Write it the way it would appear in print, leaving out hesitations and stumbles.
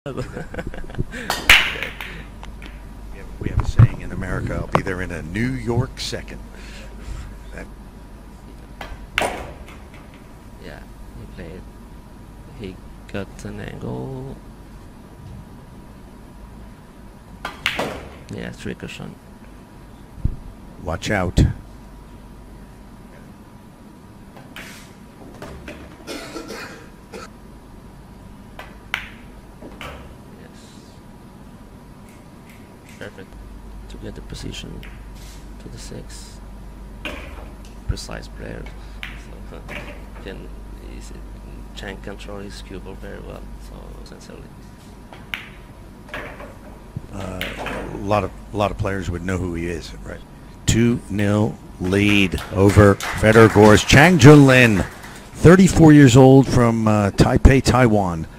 We have a saying in America, I'll be there in a New York second. That Yeah, he got an angle. Yeah, trick or shot. watch out. Perfect to get the position to the 6. Precise player. So Chang control his cue ball very well. So essentially, A lot of players would know who he is, right? 2-0 lead over Federer Gores. Chang Jung Lin, 34 years old, from Taipei, Taiwan.